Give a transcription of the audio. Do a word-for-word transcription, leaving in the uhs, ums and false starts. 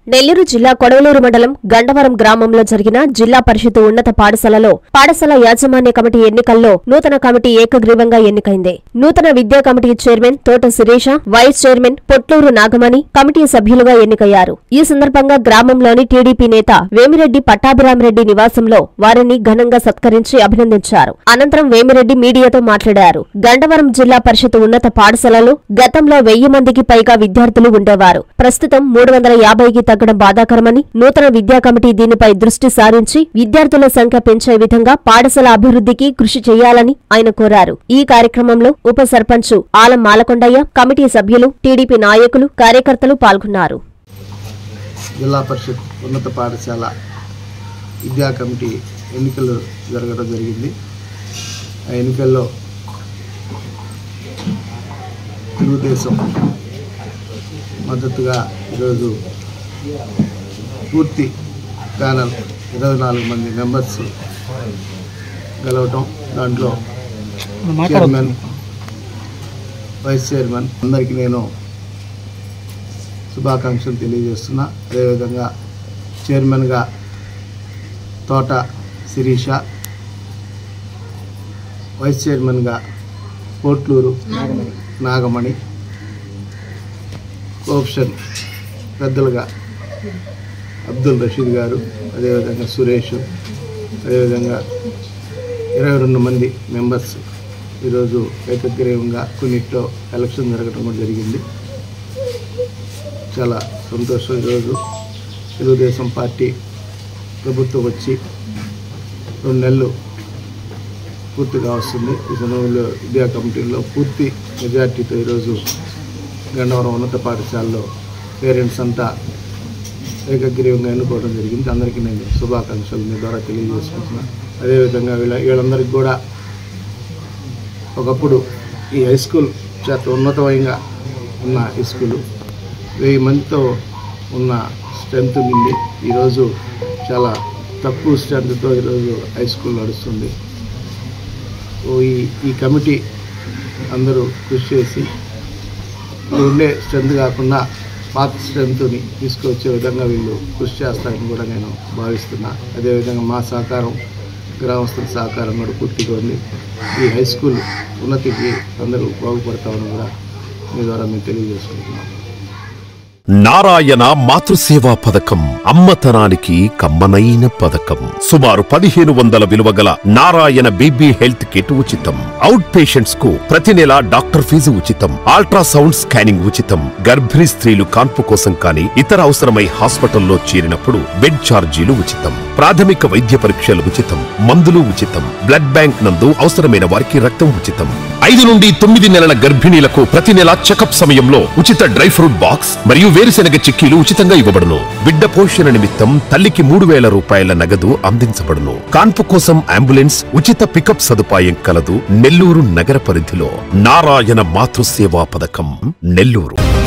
నెల్లూరు జిల్లా కొడవలూరు మండలం గండవరం గ్రామంలో జరిగిన జిల్లా పరిషత్ ఉన్నత పాఠశాలలో పాఠశాల యాజమాన్య కమిటీ ఎన్నికల్లో నూతన కమిటీ ఏకగ్రీవంగా ఎన్నికైంది. నూతన విద్యా committee chairman Thota Sirisha, vice chairman Potluru Nagamani committee సభ్యులుగా ఎన్నికయ్యారు. ఈ సందర్భంగా గ్రామంలోని టీడీపీ నేత వేమిరెడ్డి పట్టాభిరామిరెడ్డి నివాసంలో వారిని ఘనంగా సత్కరించి అభినందించారు. అనంతరం వేమిరెడ్డి మీడియాతో మాట్లాడారు. గండవరం జిల్లా పరిషత్ ఉన్నత పాఠశాలలో గతంలో వెయ్యి మందికి పైగా విద్యార్థులు ఉండేవారు. ప్రస్తుతం మూడు వందల యాభైకి తగ్గడం బాధాకరమని, నూతన విద్యా కమిటీ దీనిపై దృష్టి సారించి విద్యార్థుల సంఖ్య పెంచే విధంగా పాఠశాల అభివృద్ధికి కృషి చేయాలని ఆయన కోరారు. ఈ కార్యక్రమంలో ఉప సర్పంచ్ ఆలం మాలకొండయ్య, కమిటీ సభ్యులు, టీడీపీ నాయకులు, కార్యకర్తలు పాల్గొన్నారు. జిల్లా పరిషత్ ఉన్నత పాఠశాల విద్యా కమిటీ ఎన్నికలు జరగడం జరిగింది. ఆ ఎన్నికల్లో తెలుగుదేశం మద్దతుగా ఈరోజు పూర్తి ప్యానల్ ఇరవై నాలుగు మంది మెంబర్స్ గెలవటం, దాంట్లో చైర్మన్, వైస్ చైర్మన్ అందరికీ నేను శుభాకాంక్షలు తెలియజేస్తున్నా. అదేవిధంగా చైర్మన్గా తోట శిరీష, వైస్ చైర్మన్గా పొట్లూరు నాగమణి, కోఆప్షన్ పెద్దలుగా అబ్దుల్ రషీద్ గారు, అదేవిధంగా సురేష్, అదేవిధంగా ఇరవై రెండు మంది మెంబర్స్ ఈరోజు ఏకగ్రీవంగా కొన్నిట్లో ఎలక్షన్ జరగడం కూడా జరిగింది. చాలా సంతోషం. ఈరోజు తెలుగుదేశం పార్టీ ప్రభుత్వం వచ్చి రెండు నెలలు పూర్తిగా వస్తుంది. ఈ సమయంలో విద్యా కమిటీల్లో పూర్తి మెజార్టీతో ఈరోజు గండవరం ఉన్నత పాఠశాలలో పేరెంట్స్ అంతా ఏకగ్రీవంగా ఎన్నుకోవడం జరిగింది. అందరికీ నేను శుభాకాంక్షలు మీ ద్వారా తెలియజేసుకుంటున్నాను. అదేవిధంగా వీళ్ళ వీళ్ళందరికీ కూడా ఒకప్పుడు ఈ హై స్కూల్ చేత ఉన్నతమైన ఉన్న హై స్కూలు వెయ్యి మందితో ఉన్న స్ట్రెంత్ నుండి ఈరోజు చాలా తక్కువ స్ట్రెంత్తో ఈరోజు హై స్కూల్ నడుస్తుంది. ఈ ఈ కమిటీ అందరూ కృషి చేసి ఉండే స్ట్రెంత్ కాకుండా పాత స్ట్రెంత్ని తీసుకొచ్చే విధంగా వీళ్ళు కృషి చేస్తారని కూడా నేను భావిస్తున్నా. అదేవిధంగా మా సహకారం, గ్రామస్తుల సహకారం కూడా పూర్తిగా ఉంది. ఈ హై స్కూల్ ఉన్నతికి అందరూ బాగుపడతామని కూడా మీ ద్వారా మేము తెలియజేసుకుంటున్నాం. నారాయణ మాతృసేవా పథకం అమ్మతనానికి కమ్మనైన పథకం. సుమారు పదిహేను వందల విలువ గల నారాయణ బీబీ హెల్త్ కిట్ ఉచితం. అవుట్ పేషెంట్స్ కు ప్రతి నెల డాక్టర్ ఫీజు ఉచితం. అల్ట్రాసౌండ్ స్కానింగ్ ఉచితం. గర్భిణీ స్త్రీలు కాన్పు కోసం కానీ ఇతర అవసరమై హాస్పిటల్లో చేరినప్పుడు బెడ్ ఛార్జీలు ఉచితం. ప్రాథమిక వైద్య పరీక్షలు ఉచితం. మందులు ఉచితం. బ్లడ్ బ్యాంక్ నందు అవసరమైన వారికి రక్తం ఉచితం. ఐదు నుండి తొమ్మిది నెలల గర్భిణీలకు ప్రతి నెల చెకప్ సమయంలో ఉచిత డ్రై ఫ్రూట్ బాక్స్ మరియు వేరుశెనగ చిక్కీలు ఉచితంగా ఇవ్వబడును. బిడ్డ పోషణ నిమిత్తం తల్లికి మూడు వేల రూపాయల నగదు అందించబడును. కాన్పు కోసం అంబులెన్స్, ఉచిత పికప్ సదుపాయం కలదు. నెల్లూరు నగర పరిధిలో నారాయణ మాతృసేవా పథకం, నెల్లూరు.